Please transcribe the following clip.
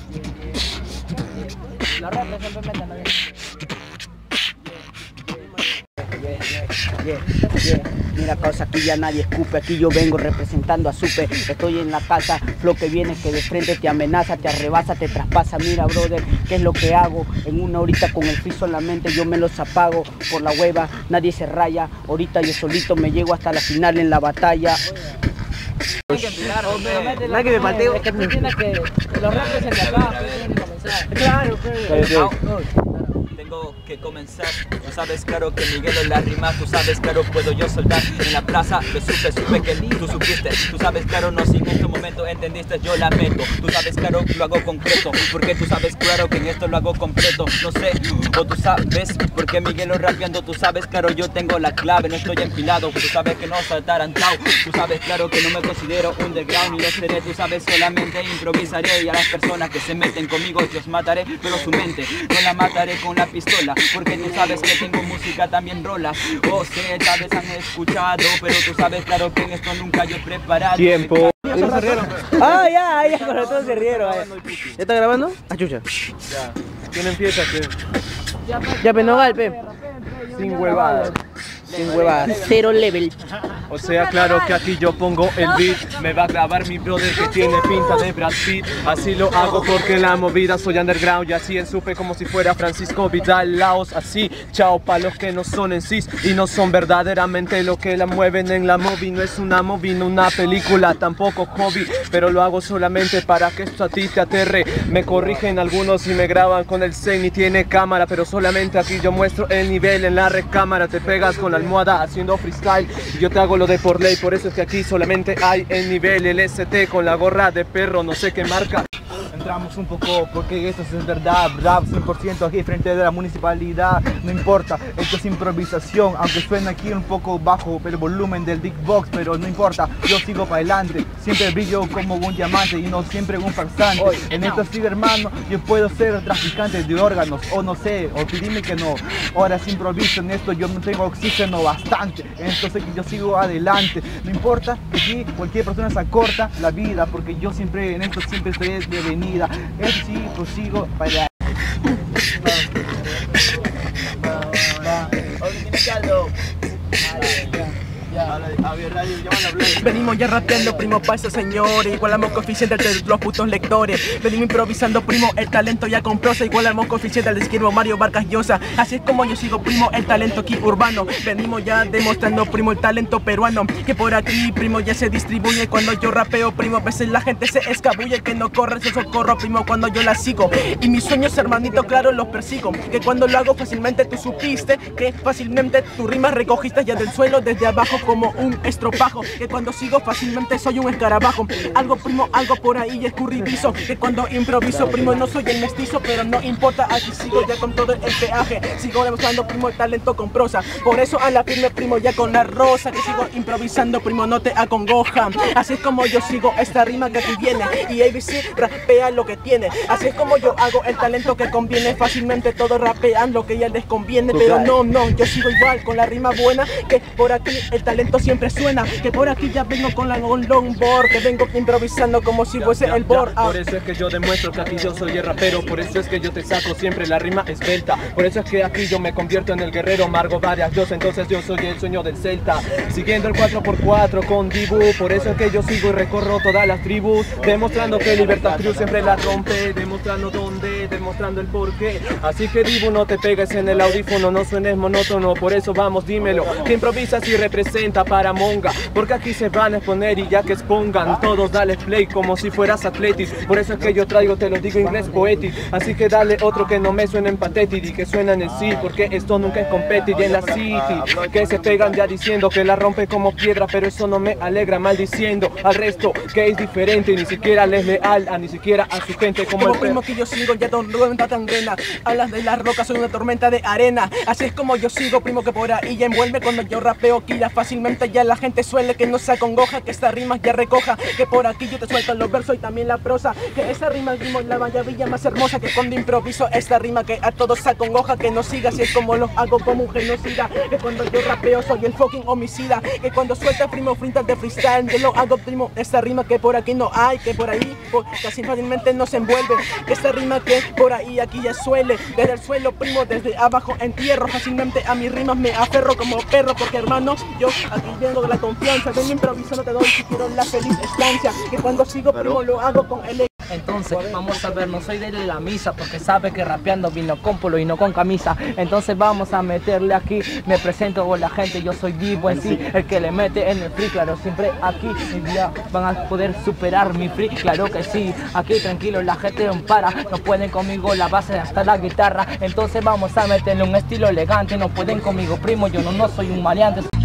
Los rappers siempre meten la Mira, causa, aquí ya nadie escupe, aquí yo vengo representando a Supe. Estoy en la casa, flow que viene que de frente te amenaza, te arrebasa, te traspasa. Mira, brother, ¿qué es lo que hago? En una horita con el piso en la mente yo me los apago. Por la hueva, nadie se raya. Ahorita yo solito me llego hasta la final en la batalla. Nada que me pateo. Es que tú tienes que... Los rappers en la casa tienen que comenzar. Claro, Tengo que comenzar, tú sabes claro que Miguelo la rima, tú sabes claro puedo yo soltar en la plaza, lo supe que tú supiste, tú sabes claro no si en este momento entendiste yo la meto, tú sabes claro lo hago concreto, porque tú sabes claro que en esto lo hago completo, no sé, o tú sabes porque Miguelo rapeando, tú sabes claro yo tengo la clave, no estoy empilado, tú sabes que no soy atarantado, tú sabes claro que no me considero underground y lo seré, tú sabes solamente improvisaré y a las personas que se meten conmigo yo os mataré, pero su mente no la mataré con la pistola, porque tú sabes que tengo música también rolas, o sea, tal vez han escuchado, pero tú sabes claro que en esto nunca yo he preparado. Tiempo. ¿No se rieron? Ah, ya, con todos se rieron. ¿Ya está grabando? Ah, chucha. Ya, ¿quién empieza? Ya, pero no golpe. Sin huevadas. Sin huevadas. Cero level. O sea, claro que aquí yo pongo el beat. Me va a grabar mi brother que tiene pinta de Brad Pitt. Así lo hago porque en la movida soy underground. Y así en Supe como si fuera Francisco Vidal Laos. Así, chao pa' los que no son en cis y no son verdaderamente lo que la mueven en la movie. No es una movie, no una película, tampoco hobby. Pero lo hago solamente para que esto a ti te aterre. Me corrigen algunos y me graban con el Zen y tiene cámara. Pero solamente aquí yo muestro el nivel en la recámara. Te pegas con la almohada haciendo freestyle y yo te hago lo de por ley, por eso es que aquí solamente hay el nivel, el ST con la gorra de perro, no sé qué marca. Entramos un poco porque esto es verdad, rap 100% aquí frente de la municipalidad, no importa, esto es improvisación, aunque suena aquí un poco bajo el volumen del big box, pero no importa, yo sigo para adelante, siempre brillo como un diamante y no siempre un farsante. En esto sí, hermano, yo puedo ser traficante de órganos, o no sé, o dime que no, ahora si improviso en esto yo no tengo oxígeno bastante, entonces yo sigo adelante, no importa que aquí cualquier persona se acorta la vida, porque yo siempre en esto siempre estoy de venida. Es sí, prosigo para Venimos ya rapeando, primo, pa' esos señores. Igualamos coeficiente de los putos lectores. Venimos improvisando, primo, el talento ya con prosa. Igualamos coeficiente del esquirmo Mario Vargas Llosa. Así es como yo sigo, primo, el talento aquí urbano. Venimos ya demostrando, primo, el talento peruano, que por aquí, primo, ya se distribuye. Cuando yo rapeo, primo, a veces la gente se escabulle. Que no corre, se socorro, primo, cuando yo la sigo. Y mis sueños, hermanito, claro, los persigo. Que cuando lo hago fácilmente tú supiste que fácilmente tu rima recogiste ya del suelo desde abajo como un estropajo. Que cuando sigo fácilmente soy un escarabajo. Algo, primo, algo por ahí escurridizo. Que cuando improviso, primo, no soy el mestizo, pero no importa, aquí sigo ya con todo el peaje. Sigo demostrando, primo, el talento con prosa. Por eso a la firme, primo, ya con la rosa. Que sigo improvisando, primo, no te acongoja. Así es como yo sigo esta rima que aquí viene. Y ABC rapea lo que tiene. Así es como yo hago el talento que conviene. Fácilmente todos rapean lo que ya les conviene. Pero no, yo sigo igual con la rima buena. Que por aquí el talento siempre suena. Que por aquí ya vengo con la longboard. Que vengo improvisando como si fuese el board. Por eso es que yo demuestro que aquí yo soy el rapero. Por eso es que yo te saco siempre la rima esbelta. Por eso es que aquí yo me convierto en el guerrero Margo varias Dios. Entonces yo soy el sueño del celta, siguiendo el 4x4 con Dibu. Por eso es que yo sigo y recorro todas las tribus, demostrando que Libertad Cruz siempre la rompe. Demostrando dónde, demostrando el porqué. Así que Dibu, no te pegues en el audífono, no suenes monótono. Por eso vamos, dímelo, que improvisas y representa para Monga. Porque aquí se van a exponer y ya que expongan todos, dale play como si fueras Atletis. Por eso es que yo traigo, te lo digo, inglés poetic. Así que dale otro que no me suene en pathetic y que suenan en sí, porque esto nunca es competir. Y en la city, que se pegan ya diciendo que la rompe como piedra, pero eso no me alegra, maldiciendo al resto que es diferente. Ni siquiera les leal a ni siquiera a su gente como el primo que yo sigo, ya tormenta tan grena. Hablas de las rocas, soy una tormenta de arena. Así es como yo sigo, primo, que por ahí ya envuelve. Cuando yo rapeo que ya fácilmente ya la gente suele que no se acongoja, que esta rima ya recoja. Que por aquí yo te suelto los versos y también la prosa. Que esa rima, primo, la maravilla más hermosa. Que cuando improviso esta rima que a todos se acongoja. Que no siga, así es como lo hago como un genocida. Que cuando yo rapeo soy el fucking homicida. Que cuando suelta, primo, frintas de freestyle, yo lo hago, primo, esta rima que por aquí no hay. Que por ahí casi fácilmente no se envuelve. Esta rima que por ahí aquí ya suele, desde el suelo primo, desde abajo entierro, fácilmente a mis rimas me aferro como perro, porque hermano, yo aquí vengo de la confianza, vengo improvisando, te doy si quiero la feliz estancia, que cuando sigo primo lo hago con el. Entonces vamos a ver, no soy de la misa porque sabe que rapeando vino con polo y no con camisa. Entonces vamos a meterle aquí, me presento con la gente, yo soy vivo en sí, el que le mete en el free, claro, siempre aquí ya van a poder superar mi free, claro que sí, aquí tranquilo la gente no para, no pueden conmigo la base hasta la guitarra, entonces vamos a meterle un estilo elegante, no pueden conmigo primo, yo no soy un maleante.